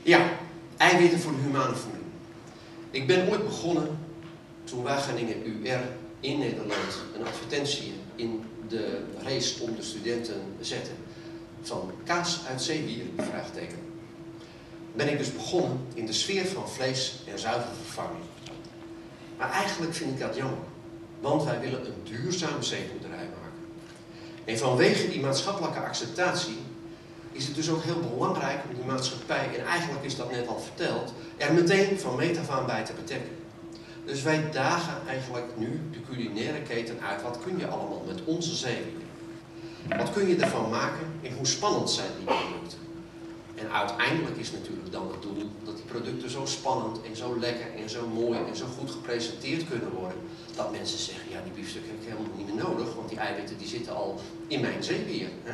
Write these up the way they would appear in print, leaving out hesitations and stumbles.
Ja, eiwitten voor de humane voeding. Ik ben ooit begonnen toen Wageningen UR in Nederland een advertentie in de race om de studenten zette van kaas uit zeewier, vraagteken. Ben ik dus begonnen in de sfeer van vlees- en zuivelvervanging. Maar eigenlijk vind ik dat jammer, want wij willen een duurzame zeeboerderij maken. En vanwege die maatschappelijke acceptatie is het dus ook heel belangrijk om die maatschappij, en eigenlijk is dat net al verteld, er meteen van meet af aan bij te betrekken. Dus wij dagen eigenlijk nu de culinaire keten uit. Wat kun je allemaal met onze zeewier? Wat kun je ervan maken en hoe spannend zijn die producten? En uiteindelijk is natuurlijk dan het doel dat die producten zo spannend en zo lekker en zo mooi en zo goed gepresenteerd kunnen worden, dat mensen zeggen, ja, die biefstuk heb ik helemaal niet meer nodig, want die eiwitten die zitten al in mijn zeewier. Hè?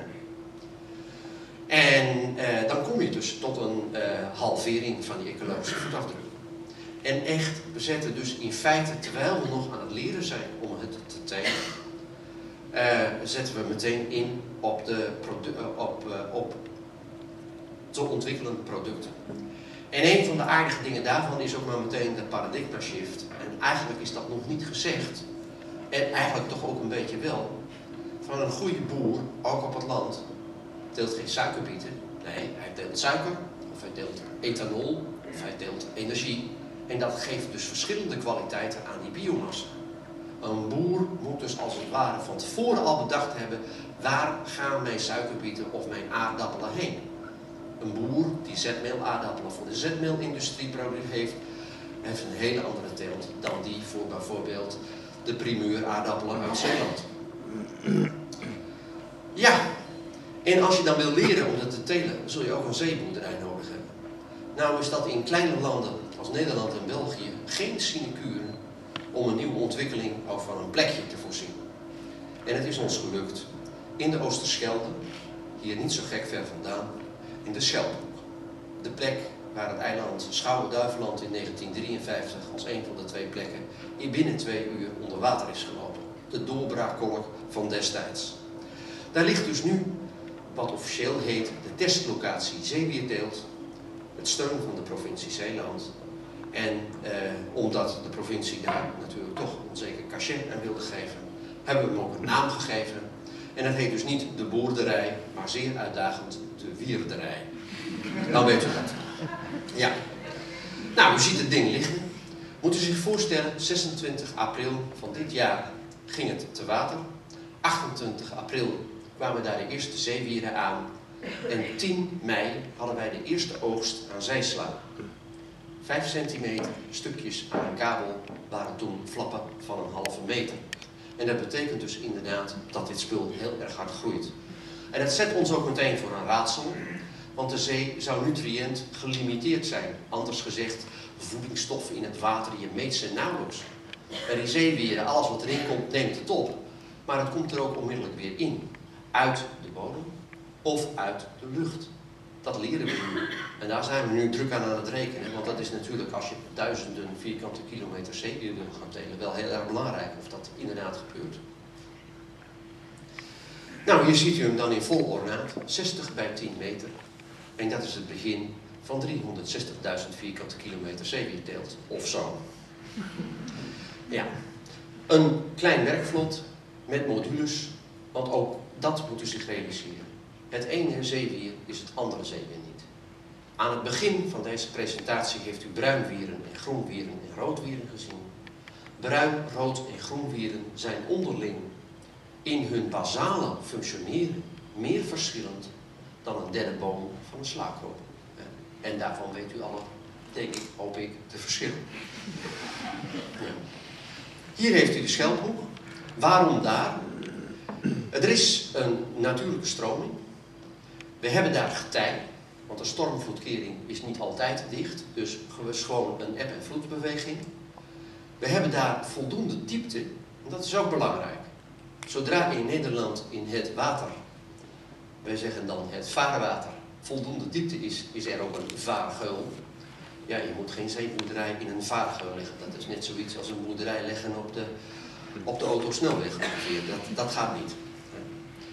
En dan kom je dus tot een halvering van die ecologische voetafdruk. En echt, we zetten dus in feite, terwijl we nog aan het leren zijn om het te telen, zetten we meteen in op te ontwikkelen producten. En een van de aardige dingen daarvan is ook maar meteen de paradigma shift. En eigenlijk is dat nog niet gezegd. En eigenlijk toch ook een beetje wel. Van een goede boer, ook op het land, teelt geen suikerbieten. Nee, hij teelt suiker, of hij teelt ethanol, of hij teelt energie. En dat geeft dus verschillende kwaliteiten aan die biomassa. Een boer moet dus als het ware van tevoren al bedacht hebben, waar gaan mijn suikerbieten of mijn aardappelen heen? Een boer die zetmeelaardappelen voor de zetmeelindustrie heeft een hele andere teelt dan die voor bijvoorbeeld de primeur aardappelen uit Zeeland. Ja, en als je dan wil leren om dat te telen, zul je ook een zeeboerderij nodig hebben. Nou is dat in kleine landen als Nederland en België geen sinecure om een nieuwe ontwikkeling ook van een plekje te voorzien. En het is ons gelukt in de Oosterschelde, hier niet zo gek ver vandaan, in de Schelbroek. De plek waar het eiland Schouwen-Duiveland in 1953 als een van de twee plekken in binnen 2 uur onder water is gelopen. De doorbraakkolk van destijds. Daar ligt dus nu wat officieel heet de testlocatie zeewierteelt, met steun van de provincie Zeeland. En omdat de provincie daar natuurlijk toch een zeker cachet aan wilde geven, hebben we hem ook een naam gegeven. En dat heet dus niet de boerderij, maar zeer uitdagend de wierderij. Dan weet u dat. Ja. Nou, u ziet het ding liggen. Moet u zich voorstellen, 26 april van dit jaar ging het te water. 28 april kwamen daar de eerste zeewieren aan. En 10 mei hadden wij de eerste oogst aan zeesla. 5 centimeter stukjes aan een kabel waren toen flappen van een halve meter. En dat betekent dus inderdaad dat dit spul heel erg hard groeit. En dat zet ons ook meteen voor een raadsel, want de zee zou nutriënt gelimiteerd zijn. Anders gezegd, voedingsstoffen in het water, je meet ze nauwelijks. Bij die zeewieren, alles wat erin komt, neemt het op. Maar het komt er ook onmiddellijk weer in. Uit de bodem of uit de lucht. Dat leren we nu. En daar zijn we nu druk aan het rekenen. Want dat is natuurlijk, als je duizenden vierkante kilometer zeewier wil gaan telen, wel heel erg belangrijk of dat inderdaad gebeurt. Nou, hier ziet u hem dan in vol ornaat. 60 bij 10 meter. En dat is het begin van 360.000 vierkante kilometer zeewierteelt. Of zo. Ja. Een klein werkvlot met modules. Want ook dat moet u zich realiseren. Het ene zeewier is het andere zeewier niet. Aan het begin van deze presentatie heeft u bruinwieren en groenwieren en roodwieren gezien. Bruin, rood en groenwieren zijn onderling in hun basale functioneren meer verschillend dan een derde boom van een slaakroom. En daarvan weet u alle, denk ik, hoop ik, de verschillen. Ja. Hier heeft u de Schelbroek. Waarom daar? Er is een natuurlijke stroming. We hebben daar getij, want de stormvloedkering is niet altijd dicht, dus gewoon een eb- en vloedbeweging. We hebben daar voldoende diepte, en dat is ook belangrijk. Zodra in Nederland in het water, wij zeggen dan het vaarwater, voldoende diepte is, is er ook een vaargeul. Ja, je moet geen zeeboerderij in een vaargeul leggen. Dat is net zoiets als een boerderij leggen op de autosnelweg ongeveer. Dat gaat niet.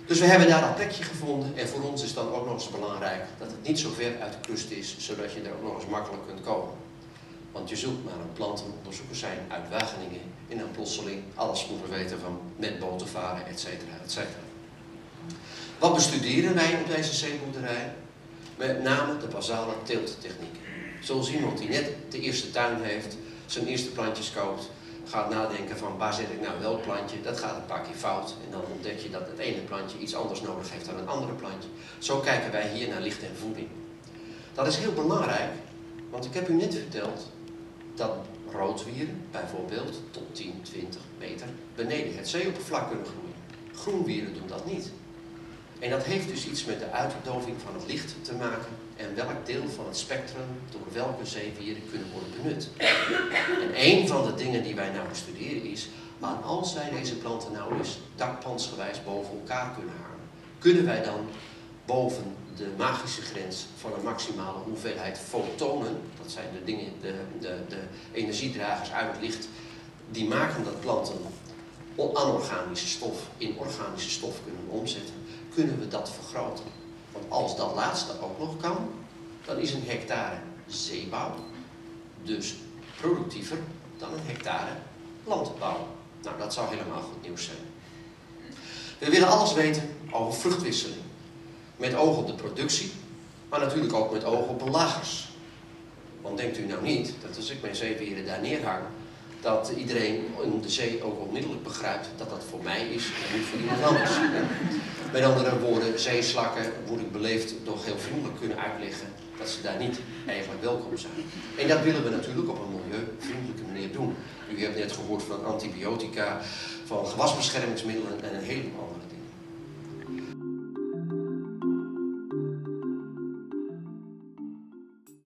Dus we hebben daar dat plekje gevonden en voor ons is dan ook nog eens belangrijk dat het niet zo ver uit de kust is, zodat je er ook nog eens makkelijk kunt komen. Want je zult maar een plantenonderzoeker zijn uit Wageningen en dan plotseling alles moeten weten van met boten varen, et cetera, et cetera. Wat bestuderen wij op deze zeeboerderij? Met name de basale teelttechnieken. Zoals iemand die net de eerste tuin heeft, zijn eerste plantjes koopt, gaat nadenken van waar zet ik nou welk plantje, dat gaat een paar keer fout en dan ontdek je dat het ene plantje iets anders nodig heeft dan een andere plantje. Zo kijken wij hier naar licht en voeding. Dat is heel belangrijk, want ik heb u net verteld dat roodwieren bijvoorbeeld tot 10, 20 meter beneden het zeeoppervlak kunnen groeien. Groenwieren doen dat niet. En dat heeft dus iets met de uitdoving van het licht te maken en welk deel van het spectrum door welke zeewieren kunnen worden benut. En een van de dingen die wij nou bestuderen is, maar als wij deze planten nou eens dakpansgewijs boven elkaar kunnen hangen, kunnen wij dan boven de magische grens van een maximale hoeveelheid fotonen, dat zijn de dingen, de energiedragers uit het licht, die maken dat planten anorganische stof in organische stof kunnen omzetten, kunnen we dat vergroten. Want als dat laatste ook nog kan, dan is een hectare zeebouw dus productiever dan een hectare landbouw. Nou, dat zou helemaal goed nieuws zijn. We willen alles weten over vruchtwisseling. Met oog op de productie, maar natuurlijk ook met oog op belagers. Want denkt u nou niet dat als ik mijn zeewieren daar neerhang, dat iedereen in de zee ook onmiddellijk begrijpt dat dat voor mij is en niet voor iemand anders. Met andere woorden, zeeslakken moet ik beleefd nog heel vriendelijk kunnen uitleggen dat ze daar niet eigenlijk welkom zijn. En dat willen we natuurlijk op een milieuvriendelijke manier doen. U hebt net gehoord van antibiotica, van gewasbeschermingsmiddelen en een heleboel andere dingen.